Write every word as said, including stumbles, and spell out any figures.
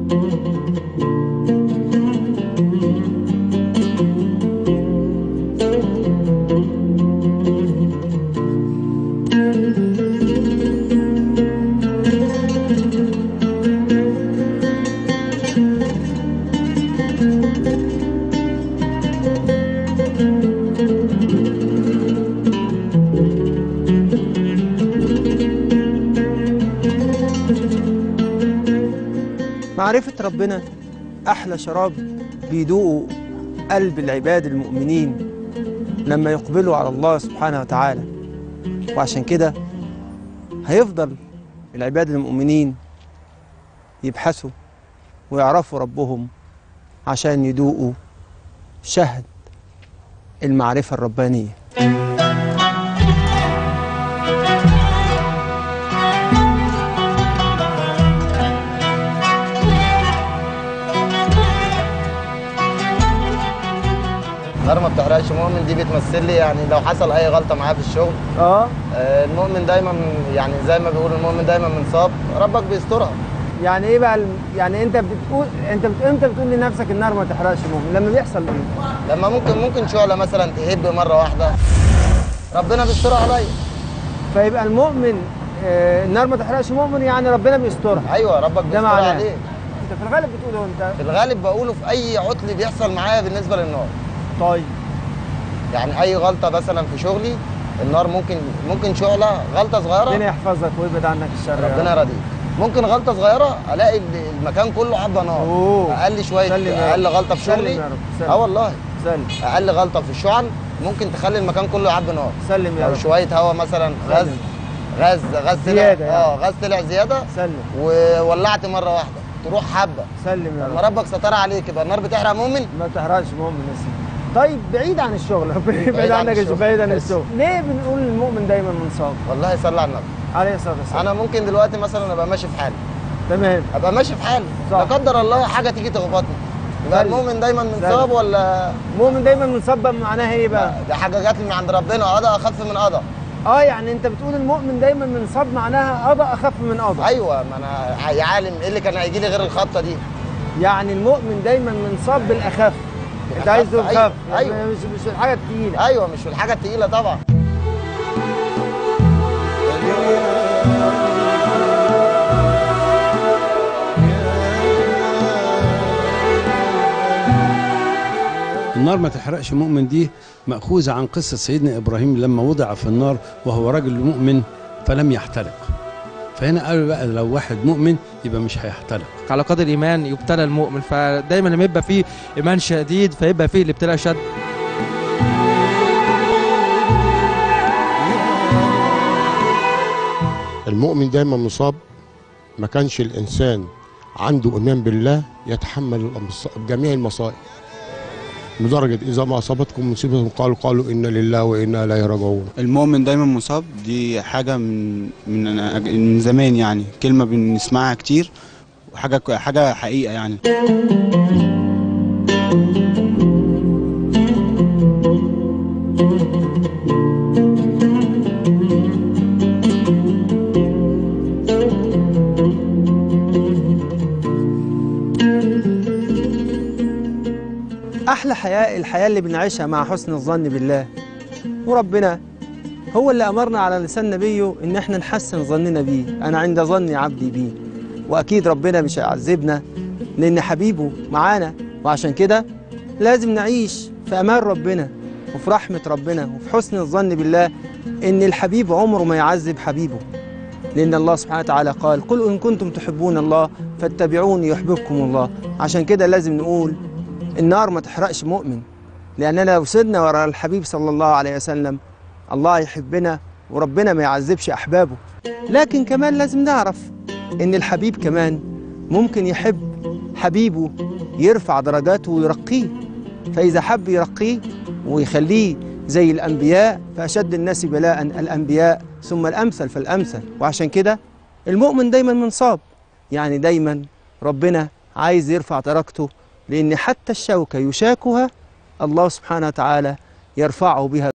معرفة ربنا أحلى شراب بيدوقوا قلب العباد المؤمنين لما يقبلوا على الله سبحانه وتعالى. وعشان كده هيفضل العباد المؤمنين يبحثوا ويعرفوا ربهم عشان يدوقوا شهد المعرفة الربانية. النار ما بتحرقش مؤمن، دي بتمثل لي يعني لو حصل اي غلطه معاه في الشغل اه المؤمن دايما يعني زي ما بيقول المؤمن دايما منصاب، ربك بيسترها. يعني ايه بقى؟ يعني انت بتقول انت بت... امتى بتقول لنفسك النار ما تحرقش مؤمن؟ لما بيحصل ايه؟ لما ممكن ممكن شعله مثلا تهب مره واحده ربنا بيسترها عليا. فيبقى المؤمن آه النار ما تحرقش مؤمن يعني ربنا بيسترها. ايوه ربك بيسترها عليه. انت في الغالب بتقوله انت؟ في الغالب بقوله في اي عطل بيحصل معايا بالنسبه للنار. طيب يعني اي غلطه مثلا في شغلي النار ممكن ممكن شعله غلطه صغيره ربنا يحفظك ويبعد عنك الشر. ربنا يرضيك. ممكن غلطه صغيره الاقي المكان كله عبى نار. أوه. اقل شويه اقل غلطه في شغلي اه والله سلم. اقل غلطه في الشعل ممكن تخلي المكان كله يعبي نار. سلم يا رب. لو شويه هواء مثلا غاز غاز غاز زياده طلع اه غاز طلع زياده سلم وولعت مره واحده تروح حبه. سلم يا رب. لما ربك سترها عليك يبقى النار بتحرق مؤمن؟ ما بتحرقش مؤمن يا سيدي. طيب بعيد عن الشغل بعيد عنك بعيد عن الشغل، ليه بنقول المؤمن دايما منصاب؟ والله صلى على النبي عليه الصلاه والسلام. انا ممكن دلوقتي مثلا ابقى ماشي في حالي تمام ابقى ماشي في حالي لا قدر الله حاجه تيجي تخبطني يبقى المؤمن دايما منصاب ولا المؤمن دايما منصاب معناها ايه بقى؟ دي حاجه جات لي من عند ربنا، قضاء اخف من قضاء. اه يعني انت بتقول المؤمن دايما منصاب معناها قضاء اخف من قضاء. ايوه ما انا يا عالم ايه اللي كان هيجي لي غير الخبطه دي؟ يعني المؤمن دايما منصاب بالاخف. انت عايز تقول خف؟ ايوه يعني مش مش الحاجه الثقيله. ايوه مش في الحاجه الثقيله طبعا. النار ما تحرقش مؤمن دي مأخوذة عن قصة سيدنا إبراهيم لما وضع في النار وهو رجل مؤمن فلم يحترق. فهنا قالوا بقى لو واحد مؤمن يبقى مش هيحترق. على قدر الإيمان يبتلى المؤمن، فدايما لما يبقى فيه إيمان شديد فيبقى فيه الابتلاء شد. المؤمن دايما مصاب. ما كانش الإنسان عنده إيمان بالله يتحمل جميع المصائب، لدرجة إذا ما أصابتكم مصيبة قالوا قالوا إنا لله وإنا إليه راجعون. المؤمن دايما مصاب، دي حاجة من من من زمان يعني، كلمة بنسمعها كتير وحاجة حاجة حقيقة يعني. أحلى حياة الحياة اللي بنعيشها مع حسن الظن بالله، وربنا هو اللي أمرنا على لسان نبيه إن احنا نحسن ظننا بيه. أنا عند ظن عبدي بيه، وأكيد ربنا مش هيعذبنا لأن حبيبه معانا، وعشان كده لازم نعيش في أمان ربنا وفي رحمة ربنا وفي حسن الظن بالله إن الحبيب عمره ما يعذب حبيبه، لأن الله سبحانه وتعالى قال قل إن كنتم تحبون الله فاتبعوني يحببكم الله. عشان كده لازم نقول النار ما تحرقش مؤمن، لأننا لو سيدنا ورا الحبيب صلى الله عليه وسلم الله يحبنا وربنا ما يعذبش أحبابه. لكن كمان لازم نعرف إن الحبيب كمان ممكن يحب حبيبه يرفع درجاته ويرقيه، فإذا حب يرقيه ويخليه زي الأنبياء فأشد الناس بلاء الأنبياء ثم الأمثل فالأمثل. وعشان كده المؤمن دايما منصاب، يعني دايما ربنا عايز يرفع درجته، لأن حتى الشوكة يشاكها الله سبحانه وتعالى يرفعه بها